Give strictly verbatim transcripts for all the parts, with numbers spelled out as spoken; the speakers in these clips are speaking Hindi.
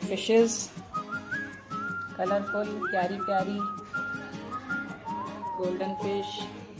फिशेस, कलरफुल प्यारी प्यारी गोल्डन फिश।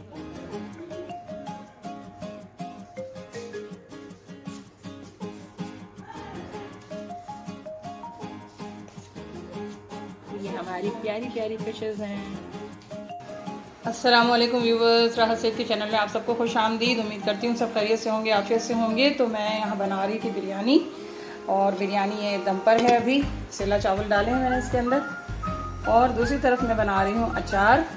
ये हमारी प्यारी प्यारी फिशेस हैं। अस्सलाम वालेकुम व्यूवर्स, राहत सेठ के चैनल में आप सबको खुश आमदीद। उम्मीद करती हूँ सब खैरियत से होंगे, आफियत से होंगे। तो मैं यहाँ बना रही थी बिरयानी, और बिरयानी ये दम पर है। अभी सेला चावल डाले हैं मैंने इसके अंदर, और दूसरी तरफ मैं बना रही हूँ अचार।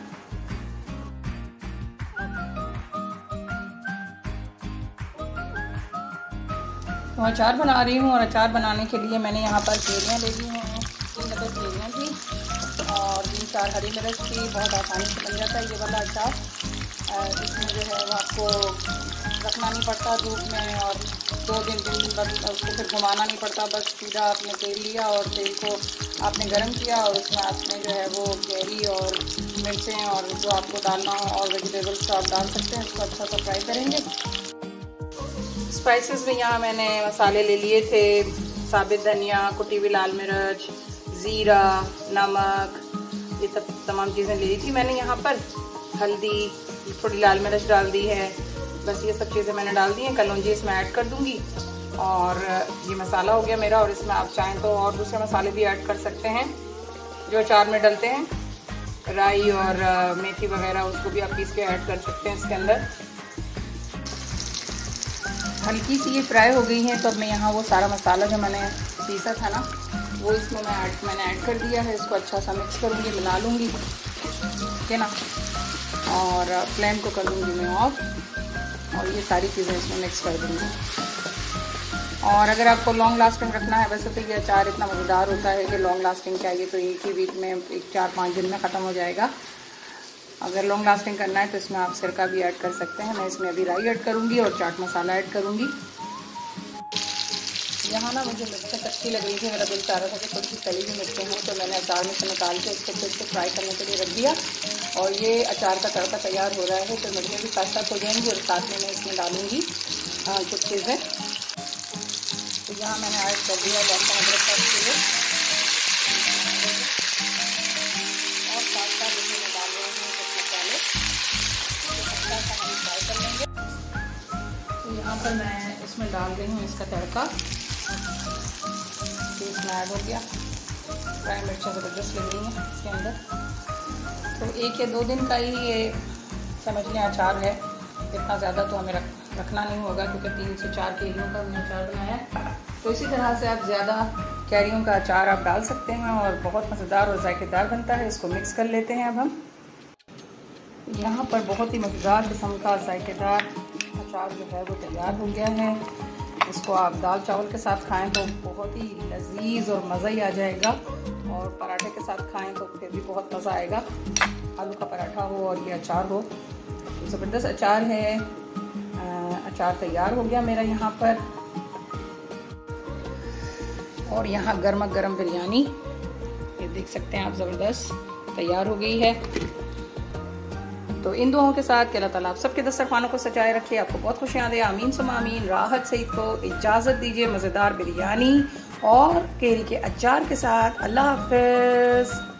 तो अचार बना रही हूँ, और अचार बनाने के लिए मैंने यहाँ पर केरियाँ ले ली हैं। तीन डब्बे केरियाँ थी और तीन चार हरी मिर्च थी। बहुत आसानी से बन जाता है ये वाला अचार। इसमें जो है वो आपको रखना नहीं पड़ता धूप में, और दो दिन तीन दिन बाद उसको फिर घुमाना नहीं पड़ता। बस सीधा आपने तेल लिया और तेल को आपने गर्म किया, और उसमें आपने जो है वो कैरी और मिर्चें और जो आपको डालना हो और वेजिटेबल्स तो आप डाल सकते हैं। इसको अच्छा सा फ्राई करेंगे। स्पाइसेस में यहाँ मैंने मसाले ले लिए थे, साबित धनिया, कुटी हुई लाल मिर्च, ज़ीरा, नमक, ये सब तमाम चीज़ें ले ली थी मैंने। यहाँ पर हल्दी, थोड़ी लाल मिर्च डाल दी है। बस ये सब चीज़ें मैंने डाल दी हैं। कलौंजी इसमें ऐड कर दूँगी, और ये मसाला हो गया मेरा। और इसमें आप चाहें तो और दूसरे मसाले भी ऐड कर सकते हैं जो अचार में डलते हैं, राई और मेथी वगैरह, उसको भी आप पीस के ऐड कर सकते हैं इसके अंदर। हल्की सी ये फ्राई हो गई हैं, तो अब मैं यहाँ वो सारा मसाला जो मैंने पीसा था ना, वो इसमें मैं ऐड मैंने ऐड कर दिया है। इसको अच्छा सा मिक्स करूँगी, मिला लूँगी, ठीक है ना। और फ्लेम को कर दूँगी मैं ऑफ, और ये सारी चीज़ें इसमें मिक्स कर दूँगी। और अगर आपको लॉन्ग लास्टिंग रखना है, वैसे तो ये अचार इतना मज़ेदार होता है कि लॉन्ग लास्टिंग चाहिए तो एक ही वीक में, एक चार पाँच दिन में ख़त्म हो जाएगा। अगर लॉन्ग लास्टिंग करना है तो इसमें आप सिरका भी ऐड कर सकते हैं। मैं इसमें अभी राई ऐड करूँगी और चाट मसाला ऐड करूँगी। यहाँ ना मुझे मिर्चें कच्ची लग रही थी, मेरा दिल चाह रहा था कि थोड़ी सी तली हुई मिर्चें हों, तो मैंने अचार में से निकाल के उसको फिर से फ्राई करने के लिए रख दिया। और ये अचार का तड़का तैयार हो रहा है, तो मिर्चें भी साथ साथ हो जाएंगी, और साथ में मैं इसमें डालूँगी कुछ चीज़ें। तो यहाँ मैंने ऐड कर दिया लहसुन अदरक का पेस्ट, और साथ साथ इसमें मैं डाल रही हूँ कुछ मसाले, अच्छा सा हम फ्राई कर लेंगे। तो यहाँ पर मैं इसमें डाल रही हूँ इसका तड़का, इसमें ऐड हो गया। फ्राई मिर्चें ज़बरदस्त लग रही हैं इसके अंदर। तो एक या दो दिन का ही ये समझ लें अचार है, इतना ज़्यादा तो हमें रख रखना नहीं होगा, क्योंकि तीन से चार कैरियों का हमने अचार बनाया है। तो इसी तरह से आप ज़्यादा कैरियों का अचार आप डाल सकते हैं, और बहुत मज़ेदार और जायकेदार बनता है। इसको मिक्स कर लेते हैं अब हम। यहाँ पर बहुत ही मज़ेदार किस्म का जायकेदार अचार जो है वो तैयार हो गया है। इसको आप दाल चावल के साथ खाएं तो बहुत ही लजीज और मज़ा ही आ जाएगा, और पराठे के साथ खाएं तो फिर भी बहुत मज़ा आएगा। आलू का पराठा हो और ये अचार हो, तो ज़बरदस्त अचार है। अचार तैयार हो गया मेरा यहाँ पर, और यहाँ गर्मा गर्म बिरयानी ये देख सकते हैं आप, ज़बरदस्त तैयार हो गई है। तो इन दुआओं के साथ कि अल्लाह ताला आप सबके दस्तरखानों को सजाए रखे, आपको बहुत खुशियाँ दे, आमीन सुमा आमीन। राहत सईद को इजाज़त दीजिए मज़ेदार बिरयानी और केरी के अचार के साथ। अल्लाह हाफ़िज़।